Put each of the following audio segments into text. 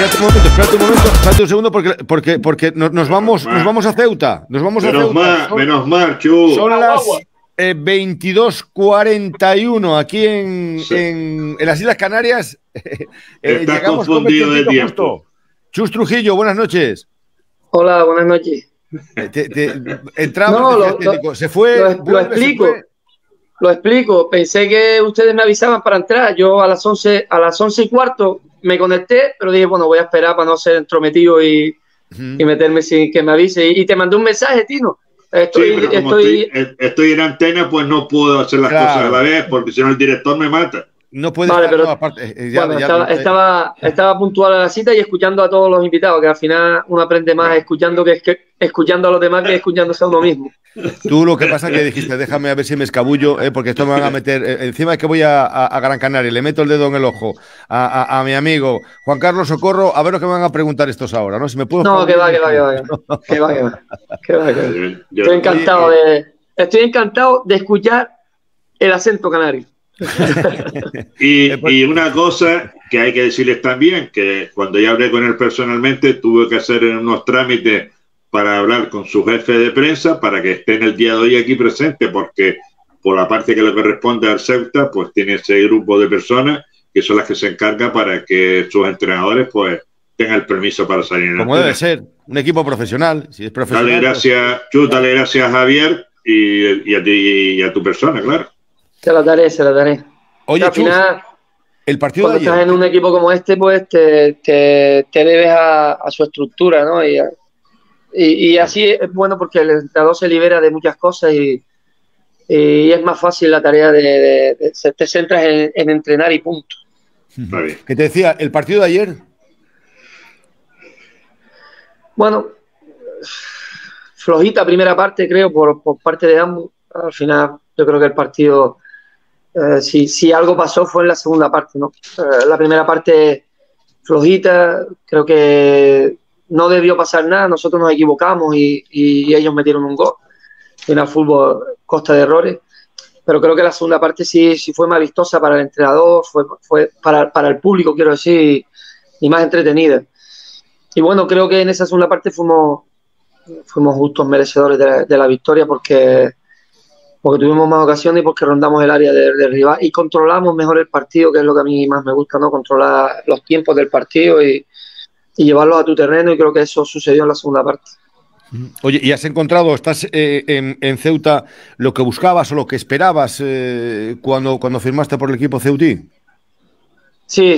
espérate un segundo, porque nos vamos a Ceuta. Menos mal, Chu. Son las 22:41 aquí en las Islas Canarias. Estás confundido de tiempo. Chus Trujillo, buenas noches. Hola, buenas noches. Entramos, se fue. Lo explico. Pensé que ustedes me avisaban para entrar. Yo a las 11:15 me conecté, pero dije, bueno, voy a esperar para no ser entrometido y meterme sin que me avise. Y te mandé un mensaje, Tino. Estoy en antena, pues no puedo hacer las cosas a la vez, porque si no el director me mata. No puede vale, estar, pero no, aparte, estaba puntual a la cita y escuchando a todos los invitados, que al final uno aprende más escuchando escuchando a los demás que escuchándose a uno mismo. Tú lo que pasa es que dijiste, déjame a ver si me escabullo, porque esto me van a meter, encima es que voy a Gran Canaria, le meto el dedo en el ojo a mi amigo Juan Carlos Socorro, a ver lo que me van a preguntar estos ahora, ¿no? Si me puedo... No, que va. Estoy encantado de escuchar el acento canario. Y una cosa que hay que decirles también, que cuando ya hablé con él personalmente, tuve que hacer unos trámites para hablar con su jefe de prensa para que esté en el día de hoy aquí presente, porque por la parte que le corresponde al Ceuta, pues tiene ese grupo de personas que son las que se encargan para que sus entrenadores pues tengan el permiso para salir. Como debe ser, un equipo profesional, si es profesional. Dale gracias, Chu, dale gracias a Javier y a ti y a tu persona, claro. Se la daré. Oye, al final, el partido cuando de ayer, estás en un equipo como este, pues te debes a su estructura, ¿no? Y así es bueno porque el entrenador se libera de muchas cosas y es más fácil la tarea te centras en entrenar y punto. ¿Qué te decía? ¿El partido de ayer? Bueno, flojita primera parte, creo, por parte de ambos. Al final, yo creo que el partido... si algo pasó fue en la segunda parte, ¿no? La primera parte flojita, creo que no debió pasar nada, nosotros nos equivocamos y ellos metieron un gol. En el fútbol costa de errores, pero creo que la segunda parte sí fue más vistosa para el entrenador, fue para el público, quiero decir, y más entretenida. Y bueno, creo que en esa segunda parte fuimos justos merecedores de la victoria porque tuvimos más ocasiones y porque rondamos el área del rival y controlamos mejor el partido, que es lo que a mí más me gusta, ¿no? Controlar los tiempos del partido y llevarlos a tu terreno, y creo que eso sucedió en la segunda parte. Oye, ¿y has encontrado, estás en Ceuta, lo que buscabas o lo que esperabas cuando firmaste por el equipo ceutí? Sí.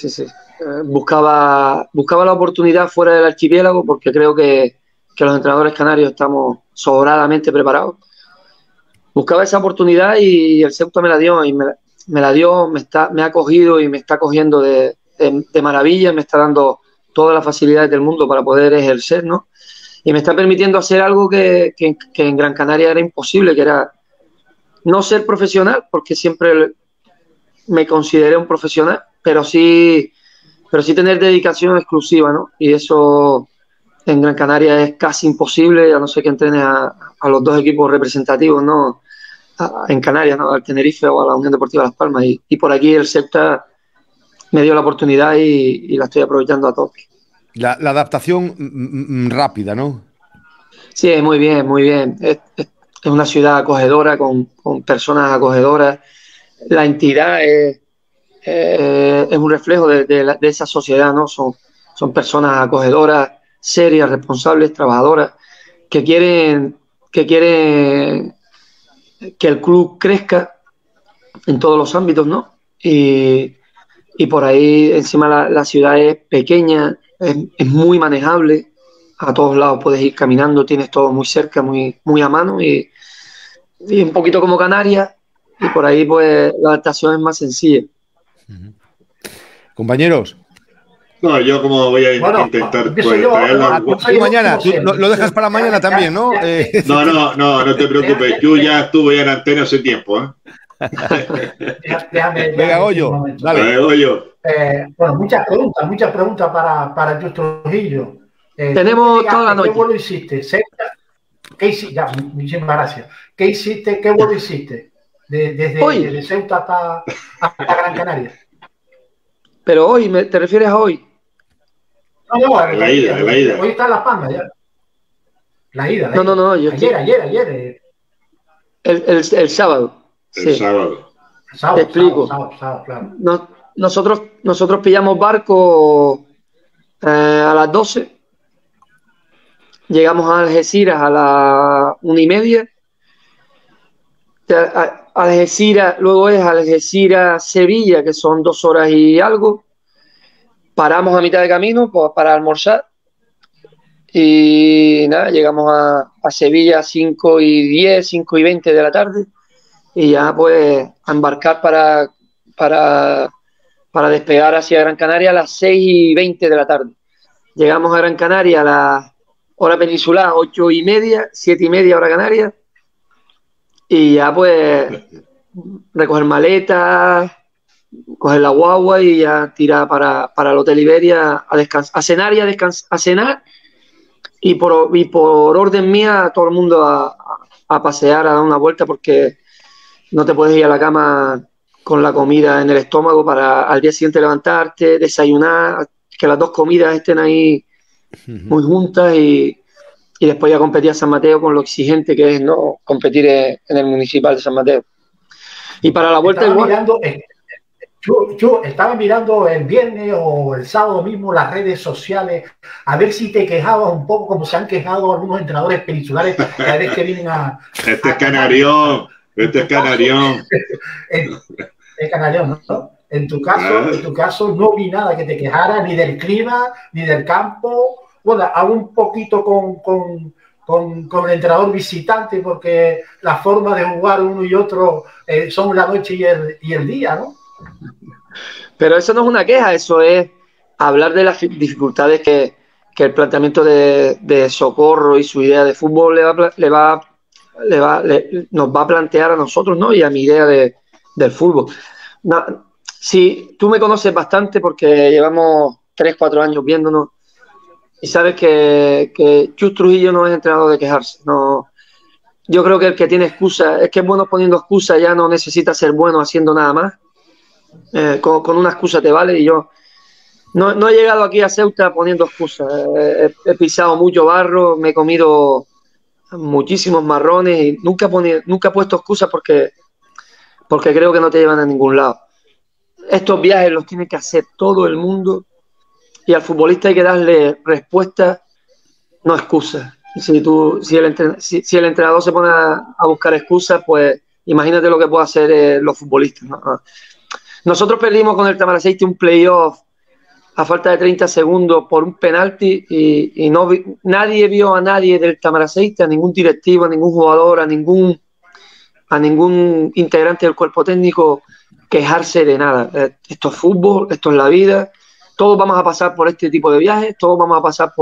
Buscaba la oportunidad fuera del archipiélago porque creo que los entrenadores canarios estamos sobradamente preparados. Buscaba esa oportunidad y el Ceuta me la dio y me ha acogido y me está cogiendo de maravilla, me está dando todas las facilidades del mundo para poder ejercer, ¿no? Y me está permitiendo hacer algo que en Gran Canaria era imposible, que era no ser profesional, porque siempre me consideré un profesional, pero sí tener dedicación exclusiva, ¿no? Y eso en Gran Canaria es casi imposible, a no ser que entrenes a los dos equipos representativos, ¿no? En Canarias, ¿no? Al Tenerife o a la Unión Deportiva Las Palmas. Y por aquí el Ceuta me dio la oportunidad y la estoy aprovechando a tope. La adaptación rápida, ¿no? Sí, muy bien. Es una ciudad acogedora, con personas acogedoras. La entidad es un reflejo de esa sociedad, ¿no? Son personas acogedoras, serias, responsables, trabajadoras, que quieren que el club crezca en todos los ámbitos, ¿no? Y por ahí encima la ciudad es pequeña, es muy manejable, a todos lados puedes ir caminando, tienes todo muy cerca, muy a mano y un poquito como Canarias, y por ahí pues la adaptación es más sencilla. Compañeros. No, yo como voy a intentar mañana, tú lo dejas para mañana también, ¿no? No te preocupes, yo ya estuve en antena hace tiempo, ¿eh? Venga, Goyo, dale. Goyo. Bueno, muchas preguntas para Chus Trujillo. Tenemos toda la noche. ¿Qué vuelo hiciste? ¿Qué hiciste? Ya, muchísimas gracias. ¿Qué hiciste? ¿Qué vuelo hiciste? Desde Ceuta hasta Gran Canaria. Pero hoy, ¿te refieres a hoy? No, en la ida. Hoy está en Las Palmas ya. La ida. No, yo ayer. El sábado. El sábado. Te explico. Sábado, claro. Nosotros pillamos barco a las 12. Llegamos a Algeciras a las 1:30. Algeciras, luego es Algeciras-Sevilla, que son 2 horas y algo. Paramos a mitad de camino para almorzar. Y nada, llegamos a Sevilla a 5:10, 5:20 de la tarde. Y ya pues a embarcar para despegar hacia Gran Canaria a las 6:20 de la tarde. Llegamos a Gran Canaria a la hora peninsular, 8:30, 7:30 hora canaria. Y ya pues recoger maletas, coger la guagua y ya tirar para el Hotel Iberia a descansar, a cenar y a cenar. Y por orden mía, todo el mundo a pasear, a dar una vuelta, porque no te puedes ir a la cama con la comida en el estómago para al día siguiente levantarte, desayunar, que las 2 comidas estén ahí muy juntas y después ya competir a San Mateo con lo exigente que es, ¿no?, competir en el Municipal de San Mateo. Y para la vuelta igual. Yo estaba mirando el viernes o el sábado mismo las redes sociales a ver si te quejabas un poco como se han quejado algunos entrenadores peninsulares cada vez que vienen a... Este es Canarión. Es Canarión, ¿no? En tu caso no vi nada que te quejara ni del clima, ni del campo. Bueno, aún un poquito con el entrenador visitante, porque la forma de jugar uno y otro son la noche y el día, ¿no? Pero eso no es una queja, eso es hablar de las dificultades que el planteamiento de Socorro y su idea de fútbol nos va a plantear a nosotros, ¿no? Y a mi idea del fútbol. No, si tú me conoces bastante porque llevamos 3-4 años viéndonos y sabes que Chus Trujillo no es entrenador de quejarse. No, yo creo que el que tiene excusa, es que es bueno poniendo excusa, ya no necesita ser bueno haciendo nada más. Con una excusa te vale, y yo no he llegado aquí a Ceuta poniendo excusas. He pisado mucho barro, me he comido muchísimos marrones y nunca he puesto excusas porque creo que no te llevan a ningún lado. Estos viajes los tiene que hacer todo el mundo y al futbolista hay que darle respuesta, no excusas. Si el entrenador se pone a buscar excusas, pues imagínate lo que puede hacer los futbolistas, ¿no? Nosotros perdimos con el Tamaraceite un playoff a falta de 30 segundos por un penalti y nadie vio a nadie del Tamaraceite, a ningún directivo, a ningún jugador, a ningún integrante del cuerpo técnico quejarse de nada. Esto es fútbol, esto es la vida, todos vamos a pasar por este tipo de viajes, todos vamos a pasar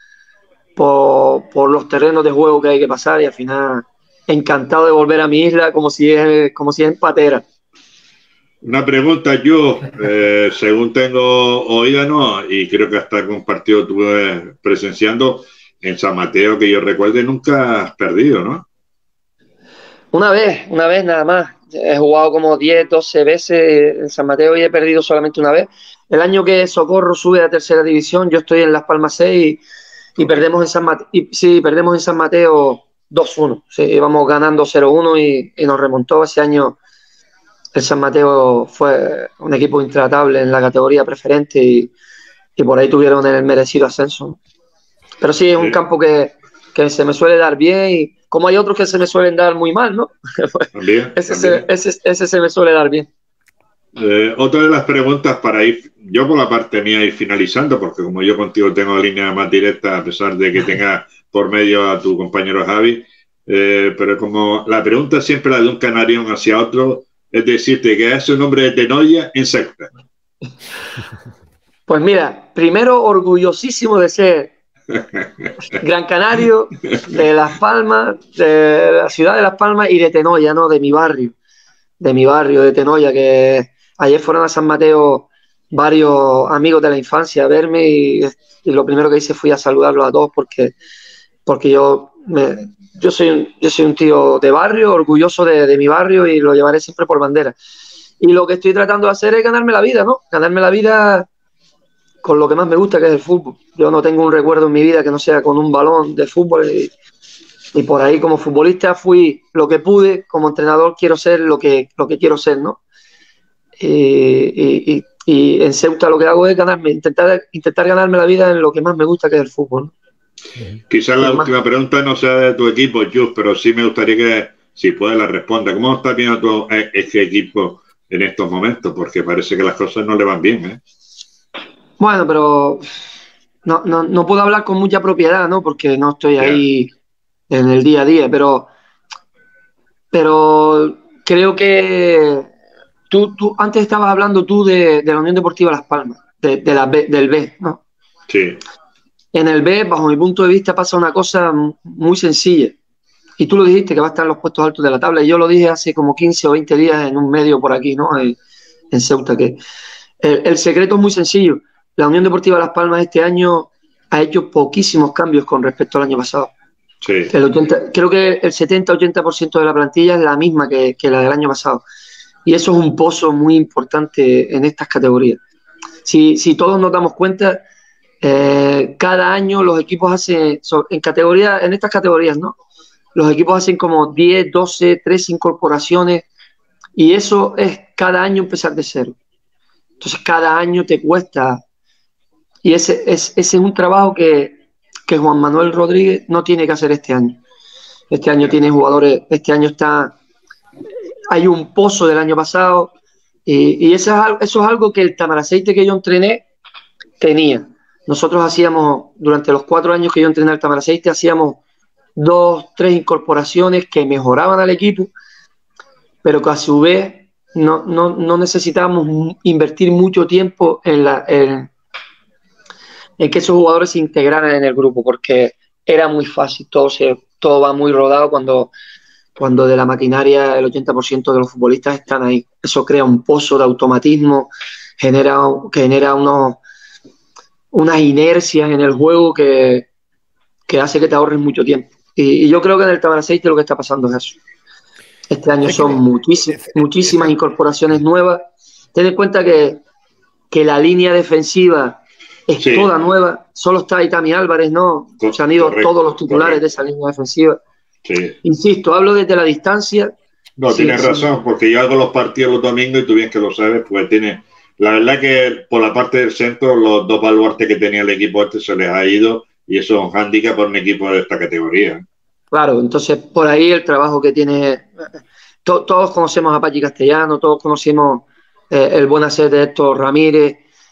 por los terrenos de juego que hay que pasar, y al final encantado de volver a mi isla como si es en Patera. Una pregunta, yo, según tengo oída, ¿no? Y creo que hasta compartido estuve presenciando en San Mateo, que yo recuerde, nunca has perdido, ¿no? Una vez nada más. He jugado como 10, 12 veces en San Mateo y he perdido solamente una vez. El año que Socorro sube a tercera división, yo estoy en Las Palmas 6 y perdemos en San Mateo. Sí, perdemos en San Mateo 2-1. Sí, íbamos ganando 0-1 y nos remontó ese año. El San Mateo fue un equipo intratable en la categoría preferente y por ahí tuvieron el merecido ascenso. Pero sí, es un campo que se me suele dar bien, y como hay otros que se me suelen dar muy mal, ¿no? También. Ese se me suele dar bien. Otra de las preguntas para ir, yo por la parte mía ir finalizando, porque como yo contigo tengo línea más directa, a pesar de que tenga por medio a tu compañero Javi, pero como la pregunta siempre la de un canarión hacia otro, es decirte que es un hombre de Tenoya en Ceuta. Pues mira, primero orgullosísimo de ser Gran Canario, de Las Palmas, de la ciudad de Las Palmas y de Tenoya, ¿no? De mi barrio de Tenoya, que ayer fueron a San Mateo varios amigos de la infancia a verme y lo primero que hice fui a saludarlos a todos porque yo soy un tío de barrio, orgulloso de mi barrio, y lo llevaré siempre por bandera. Y lo que estoy tratando de hacer es ganarme la vida, ¿no? Ganarme la vida con lo que más me gusta, que es el fútbol. Yo no tengo un recuerdo en mi vida que no sea con un balón de fútbol y por ahí como futbolista fui lo que pude, como entrenador quiero ser lo que quiero ser, ¿no? Y en Ceuta lo que hago es ganarme, intentar ganarme la vida en lo que más me gusta, que es el fútbol, ¿no? Quizás la última pregunta no sea de tu equipo, Just, pero sí me gustaría que, si puedes, la responda. ¿Cómo está viendo tu, este equipo en estos momentos? Porque parece que las cosas no le van bien, ¿eh? Bueno, pero no puedo hablar con mucha propiedad, ¿no? Porque no estoy ahí en el día a día, pero creo que tú antes estabas hablando tú de la Unión Deportiva Las Palmas, del B, ¿no? Sí. En el B, bajo mi punto de vista, pasa una cosa muy sencilla. Y tú lo dijiste, que va a estar en los puestos altos de la tabla. Y yo lo dije hace como 15 o 20 días en un medio por aquí, ¿no? En Ceuta, que el secreto es muy sencillo. La Unión Deportiva Las Palmas este año ha hecho poquísimos cambios con respecto al año pasado. Sí. Creo que el 70-80% de la plantilla es la misma que la del año pasado. Y eso es un pozo muy importante en estas categorías. Si todos nos damos cuenta, cada año los equipos hacen, en estas categorías, ¿no? Los equipos hacen como 10, 12, 13 incorporaciones y eso es cada año empezar de cero. Entonces cada año te cuesta y ese es un trabajo que Juan Manuel Rodríguez no tiene que hacer este año. Este año tiene jugadores, hay un pozo del año pasado y eso es algo que el Tamaraceite que yo entrené tenía. Nosotros hacíamos, durante los 4 años que yo entrené al Tamaraceite, hacíamos 2, 3 incorporaciones que mejoraban al equipo, pero que a su vez no necesitábamos invertir mucho tiempo en que esos jugadores se integraran en el grupo, porque era muy fácil, todo va muy rodado cuando de la maquinaria el 80% de los futbolistas están ahí. Eso crea un pozo de automatismo, genera unas inercias en el juego que hace que te ahorres mucho tiempo. Y yo creo que en el Tamaraceite lo que está pasando es eso. Este año son muchísimas incorporaciones nuevas. Ten en cuenta que la línea defensiva es toda nueva. Solo está Itami Álvarez, ¿no? Se han ido todos los titulares de esa línea defensiva. Sí. Insisto, hablo desde la distancia. No, tienes razón, porque yo hago los partidos los domingos y tú bien que lo sabes, pues tiene... La verdad que por la parte del centro, los 2 baluartes que tenía el equipo se les ha ido y eso es un hándicap para un equipo de esta categoría. Claro, entonces por ahí el trabajo que tiene... Todos conocemos a Pachi Castellano, todos conocemos el buen hacer de Héctor Ramírez,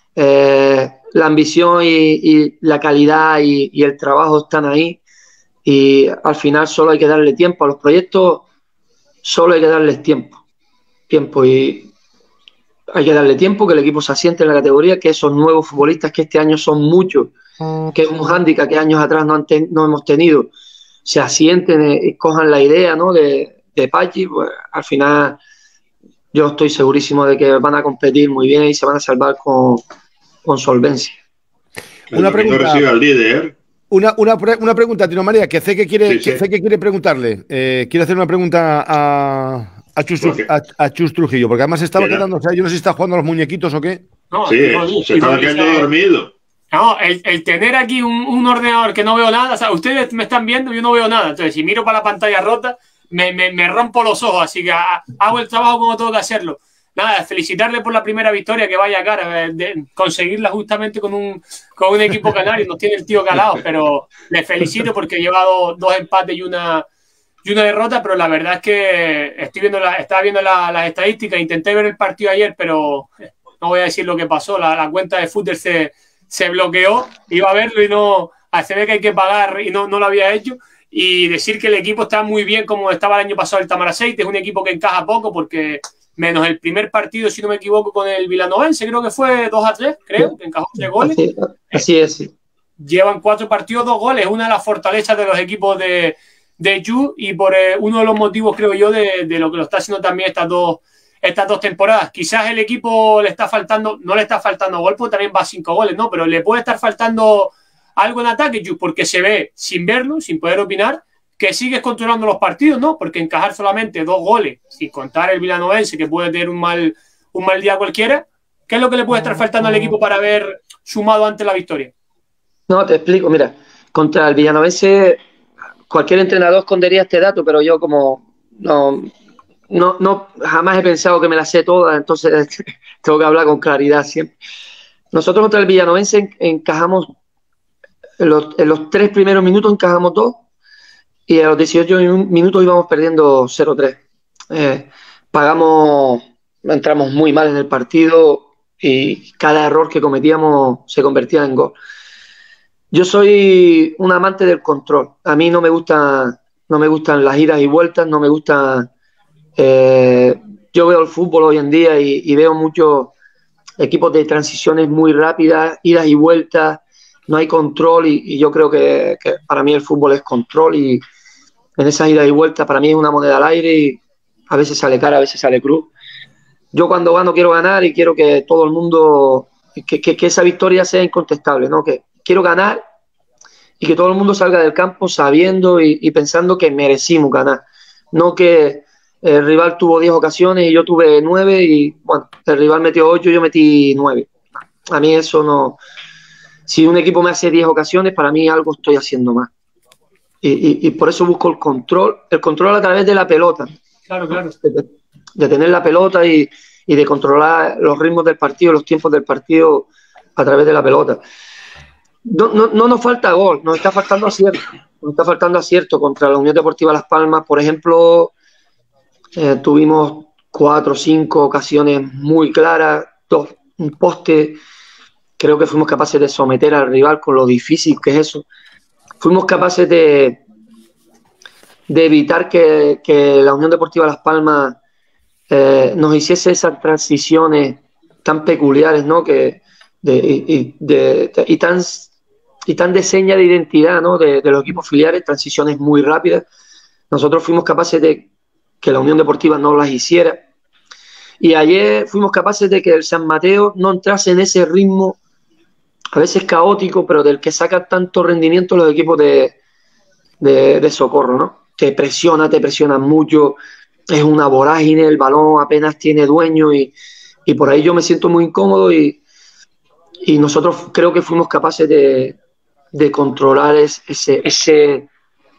la ambición y la calidad y el trabajo están ahí y al final solo hay que darle tiempo a los proyectos, solo hay que darles tiempo y hay que darle tiempo, que el equipo se asiente en la categoría, que esos nuevos futbolistas que este año son muchos, que es un hándicap que años atrás no hemos tenido, se asienten y cojan la idea, ¿no? de Pachi, pues al final yo estoy segurísimo de que van a competir muy bien y se van a salvar con solvencia. Una pregunta al líder. Una pregunta, Tino María, que sé que quiere preguntarle. Quiere hacer una pregunta a Chus Trujillo, porque además estaba quedando, o sea, yo no sé si está jugando a los muñequitos o qué. No, sí, se estaba quedando dormido. No, el tener aquí un ordenador que no veo nada, o sea, ustedes me están viendo y yo no veo nada, entonces si miro para la pantalla rota me rompo los ojos, así que hago el trabajo como tengo que hacerlo. Nada, felicitarle por la primera victoria, que vaya cara, de conseguirla justamente con un equipo canario, nos tiene el tío calado, pero le felicito porque lleva dos empates y una derrota, pero la verdad es que estaba viendo las estadísticas, intenté ver el partido ayer, pero no voy a decir lo que pasó, la cuenta de fútbol se bloqueó, iba a verlo y no, se ve que hay que pagar y no lo había hecho, y decir que el equipo está muy bien como estaba el año pasado el Tamaraceite, es un equipo que encaja poco porque menos el primer partido, si no me equivoco, con el Vilanovense, creo que fue 2-3, creo, que encajó 3 goles. Así es, sí. Llevan 4 partidos, 2 goles, una de las fortalezas de los equipos de Yu y por uno de los motivos, creo yo, de lo que lo está haciendo también estas dos temporadas. Quizás el equipo no le está faltando gol, porque también va a 5 goles, ¿no? Pero le puede estar faltando algo en ataque, Yu, porque se ve, sin verlo, sin poder opinar, que sigues controlando los partidos, ¿no? Porque encajar solamente 2 goles, sin contar el Vilanovense, que puede tener un mal día cualquiera, ¿qué es lo que le puede estar faltando al equipo para ver sumado antes la victoria? No, te explico, mira, contra el Villanovense cualquier entrenador escondería este dato, pero yo como no jamás he pensado que me la sé toda, entonces tengo que hablar con claridad siempre. Nosotros contra el Villanovense encajamos, en los 3 primeros minutos encajamos 2 y a los 18 minutos íbamos perdiendo 0-3. Entramos muy mal en el partido y cada error que cometíamos se convertía en gol. Yo soy un amante del control. A mí no me gustan las idas y vueltas, no me gustan. Yo veo el fútbol hoy en día y veo muchos equipos de transiciones muy rápidas, idas y vueltas, no hay control y yo creo que para mí el fútbol es control y en esas idas y vueltas para mí es una moneda al aire y a veces sale cara, a veces sale cruz. Yo cuando gano quiero ganar y quiero que todo el mundo, que esa victoria sea incontestable, ¿no? Que quiero ganar y que todo el mundo salga del campo sabiendo y pensando que merecimos ganar. No que el rival tuvo 10 ocasiones y yo tuve 9 y, bueno, el rival metió 8 y yo metí 9. A mí eso no... Si un equipo me hace 10 ocasiones, para mí algo estoy haciendo mal. Y por eso busco el control a través de la pelota. Claro. De tener la pelota y de controlar los ritmos del partido, los tiempos del partido a través de la pelota. No nos falta gol, nos está faltando acierto. Nos está faltando acierto contra la Unión Deportiva Las Palmas. Por ejemplo, tuvimos 4 o 5 ocasiones muy claras, un poste. Creo que fuimos capaces de someter al rival con lo difícil que es eso. Fuimos capaces de evitar que la Unión Deportiva Las Palmas nos hiciese esas transiciones tan peculiares, ¿no? Y tan de seña de identidad, ¿no? de los equipos filiales, transiciones muy rápidas. Nosotros fuimos capaces de que la Unión Deportiva no las hiciera. Y ayer fuimos capaces de que el San Mateo no entrase en ese ritmo, a veces caótico, pero del que sacan tanto rendimiento los equipos de Socorro, ¿no? Te presionan mucho, es una vorágine, el balón apenas tiene dueño y por ahí yo me siento muy incómodo y nosotros creo que fuimos capaces de controlar ese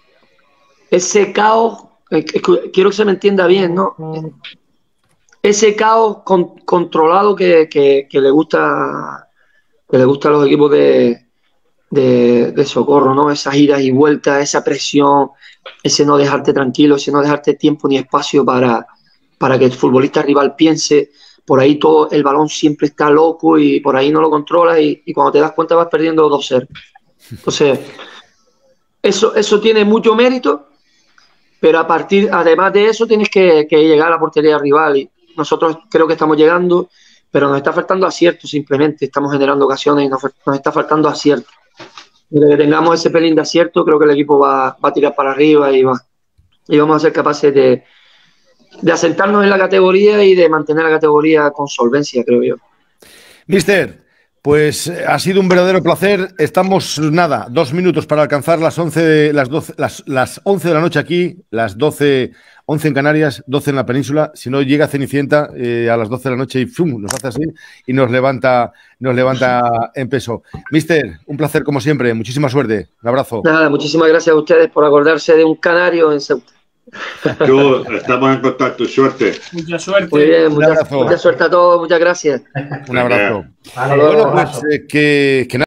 caos, quiero que se me entienda bien, ¿no? Ese caos controlado que le gusta a los equipos de Socorro, ¿no? Esas idas y vueltas, esa presión, ese no dejarte tranquilo, ese no dejarte tiempo ni espacio para que el futbolista rival piense. Por ahí todo el balón siempre está loco y por ahí no lo controlas y cuando te das cuenta vas perdiendo 2-0. Entonces, eso tiene mucho mérito, pero además de eso tienes que llegar a la portería rival y nosotros creo que estamos llegando, pero nos está faltando acierto simplemente, estamos generando ocasiones y nos está faltando acierto. Desde que tengamos ese pelín de acierto, creo que el equipo va a tirar para arriba y vamos a ser capaces de asentarnos en la categoría y de mantener la categoría con solvencia, creo yo. Mister, pues ha sido un verdadero placer. Estamos, 2 minutos para alcanzar las 11 de la noche aquí, las 11 en Canarias, 12 en la península. Si no llega Cenicienta a las 12 de la noche y ¡fum!, nos hace así y nos levanta en peso. Mister, un placer como siempre. Muchísima suerte. Un abrazo. Nada, muchísimas gracias a ustedes por acordarse de un canario en Ceuta. Estamos en contacto, suerte. Mucha suerte. Muy bien, mucha suerte a todos, muchas gracias. Un abrazo. Vale, bueno, pues que